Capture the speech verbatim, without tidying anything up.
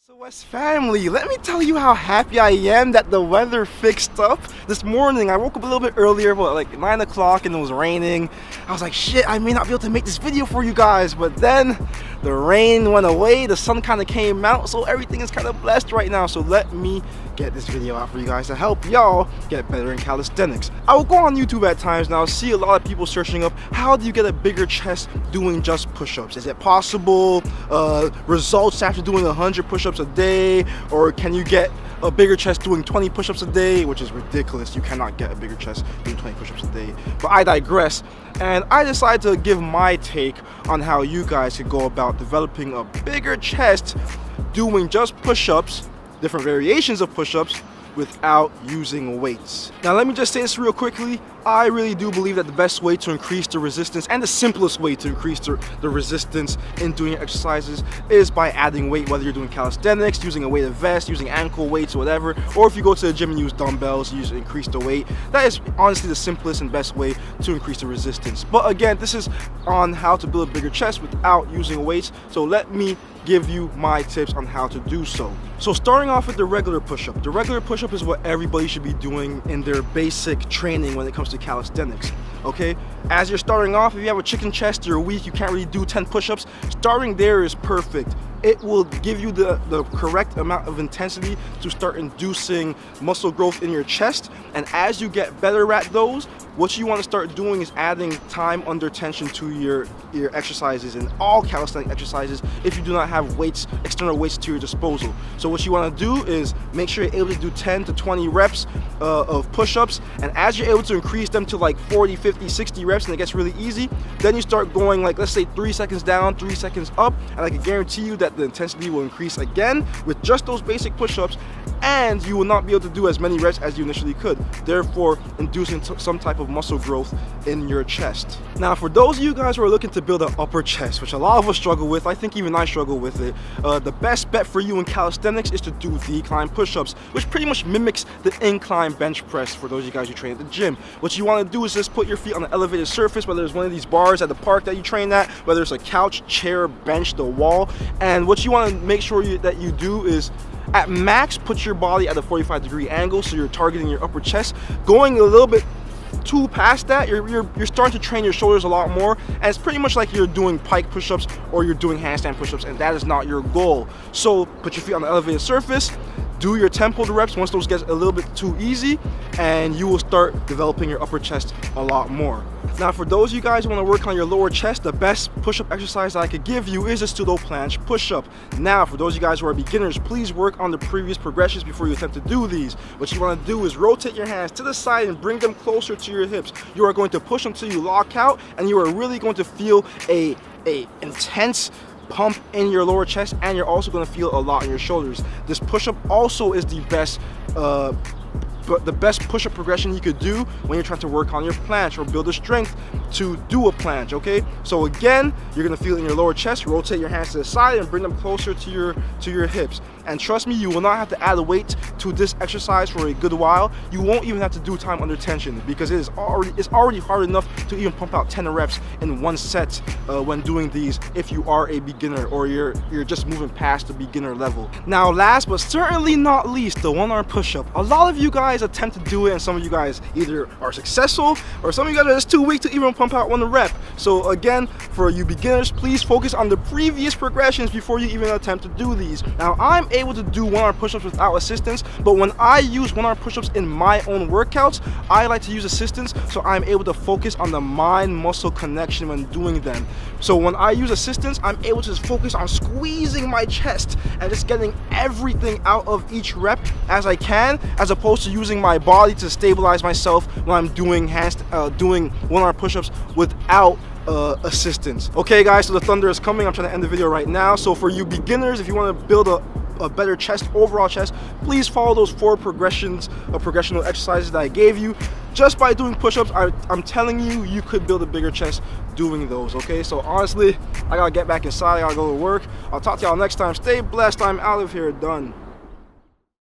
So West family, let me tell you how happy I am that the weather fixed up. This morning I woke up a little bit earlier, but like nine o'clock, and it was raining. I was like, shit, I may not be able to make this video for you guys, but then the rain went away, the sun kind of came out, so everything is kind of blessed right now. So let me get this video out for you guys to help y'all get better in calisthenics. I will go on YouTube at times and I'll see a lot of people searching up, how do you get a bigger chest doing just push-ups? Is it possible? Uh, results after doing one hundred push-ups a day? Or can you get a bigger chest doing twenty push-ups a day? Which is ridiculous. You cannot get a bigger chest doing twenty push-ups a day. But I digress. And I decided to give my take on how you guys could go about developing a bigger chest doing just push-ups, different variations of push-ups, without using weights. Now let me just say this real quickly. I really do believe that the best way to increase the resistance and the simplest way to increase the, the resistance in doing exercises is by adding weight, whether you're doing calisthenics, using a weighted vest, using ankle weights or whatever, or if you go to the gym and use dumbbells, you increase the weight. That is honestly the simplest and best way to increase the resistance. But again, this is on how to build a bigger chest without using weights, so let me give you my tips on how to do so. So starting off with the regular push-up. The regular push-up is what everybody should be doing in their basic training when it comes to calisthenics, okay? As you're starting off, if you have a chicken chest, you're weak, you can't really do ten push-ups, starting there is perfect. It will give you the, the correct amount of intensity to start inducing muscle growth in your chest. And as you get better at those, what you want to start doing is adding time under tension to your, your exercises and all calisthenic exercises if you do not have weights, external weights to your disposal. So what you want to do is make sure you're able to do ten to twenty reps uh, of push-ups, and as you're able to increase them to like forty, fifty, sixty reps and it gets really easy, then you start going like, let's say three seconds down, three seconds up, and I can guarantee you that the intensity will increase again with just those basic push-ups, and you will not be able to do as many reps as you initially could, therefore inducing some type of muscle growth in your chest. Now for those of you guys who are looking to build an upper chest, which a lot of us struggle with, I think even I struggle with it, uh, the best bet for you in calisthenics is to do decline push-ups, which pretty much mimics the incline bench press for those of you guys who train at the gym. What you want to do is just put your feet on an elevated surface, whether it's one of these bars at the park that you train at, whether it's a couch, chair, bench, the wall, and what you want to make sure you, that you do is at max put your body at a forty-five degree angle, so you're targeting your upper chest. Going a little bit too past that, you're, you're, you're starting to train your shoulders a lot more, and it's pretty much like you're doing pike push-ups or you're doing handstand push-ups, and that is not your goal. So put your feet on the elevated surface, do your tempo reps once those get a little bit too easy, and you will start developing your upper chest a lot more. Now for those of you guys who want to work on your lower chest, the best push-up exercise that I could give you is a pseudo planche push-up. Now for those of you guys who are beginners, please work on the previous progressions before you attempt to do these. What you want to do is rotate your hands to the side and bring them closer to your hips. You are going to push until you lock out, and you are really going to feel a, a intense pump in your lower chest, and you're also going to feel a lot in your shoulders. This push-up also is the best uh, but the best push-up progression you could do when you're trying to work on your planche or build the strength to do a planche, okay? So again, you're gonna feel it in your lower chest. Rotate your hands to the side and bring them closer to your to your hips. And trust me, you will not have to add a weight to this exercise for a good while. You won't even have to do time under tension, because it is already it's already hard enough to even pump out ten reps in one set uh, when doing these if you are a beginner or you're you're just moving past the beginner level. Now last but certainly not least, the one arm push-up. A lot of you guys attempt to do it, and some of you guys either are successful or some of you guys are just too weak to even pump out one rep. So again, for you beginners, please focus on the previous progressions before you even attempt to do these. Now I'm able to do one arm push-ups without assistance, but when I use one arm push-ups in my own workouts, I like to use assistance so I'm able to focus on the mind muscle connection when doing them. So when I use assistance, I'm able to just focus on squeezing my chest and just getting everything out of each rep as I can, as opposed to using my body to stabilize myself when I'm doing hands, uh, doing one arm push-ups without uh, assistance. Okay guys, so the thunder is coming. I'm trying to end the video right now. So for you beginners, if you want to build a a better chest, overall chest, please follow those four progressions of progressional exercises that I gave you. Just by doing push-ups, I'm telling you, you could build a bigger chest doing those, okay? So honestly, I gotta get back inside, I gotta go to work. I'll talk to y'all next time. Stay blessed. I'm out of here. Done.